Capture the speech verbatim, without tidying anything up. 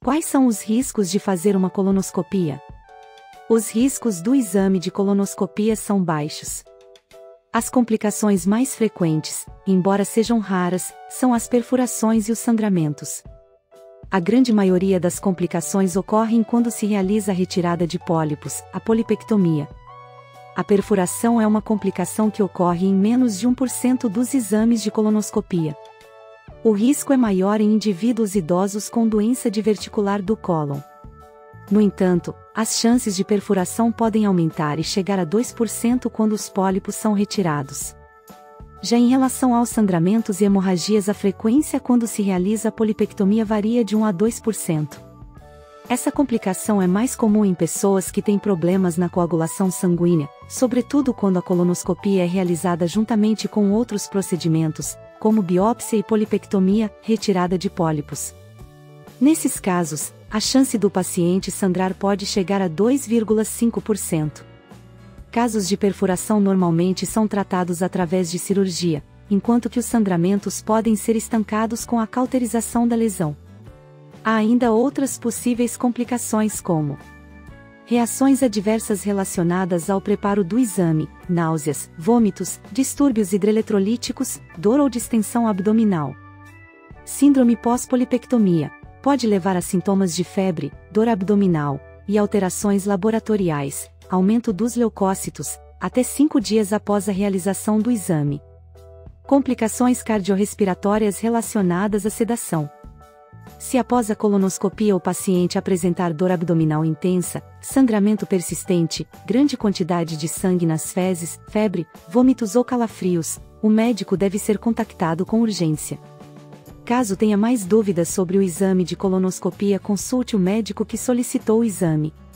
Quais são os riscos de fazer uma colonoscopia? Os riscos do exame de colonoscopia são baixos. As complicações mais frequentes, embora sejam raras, são as perfurações e os sangramentos. A grande maioria das complicações ocorrem quando se realiza a retirada de pólipos, a polipectomia. A perfuração é uma complicação que ocorre em menos de um por cento dos exames de colonoscopia. O risco é maior em indivíduos idosos com doença diverticular do cólon. No entanto, as chances de perfuração podem aumentar e chegar a dois por cento quando os pólipos são retirados. Já em relação aos sangramentos e hemorragias, a frequência quando se realiza a polipectomia varia de um a dois por cento. Essa complicação é mais comum em pessoas que têm problemas na coagulação sanguínea, sobretudo quando a colonoscopia é realizada juntamente com outros procedimentos, como biópsia e polipectomia, retirada de pólipos. Nesses casos, a chance do paciente sangrar pode chegar a dois vírgula cinco por cento. Casos de perfuração normalmente são tratados através de cirurgia, enquanto que os sangramentos podem ser estancados com a cauterização da lesão. Há ainda outras possíveis complicações como reações adversas relacionadas ao preparo do exame, náuseas, vômitos, distúrbios hidroeletrolíticos, dor ou distensão abdominal. Síndrome pós-polipectomia pode levar a sintomas de febre, dor abdominal, e alterações laboratoriais, aumento dos leucócitos, até cinco dias após a realização do exame. Complicações cardiorrespiratórias relacionadas à sedação. Se após a colonoscopia o paciente apresentar dor abdominal intensa, sangramento persistente, grande quantidade de sangue nas fezes, febre, vômitos ou calafrios, o médico deve ser contactado com urgência. Caso tenha mais dúvidas sobre o exame de colonoscopia, consulte o médico que solicitou o exame.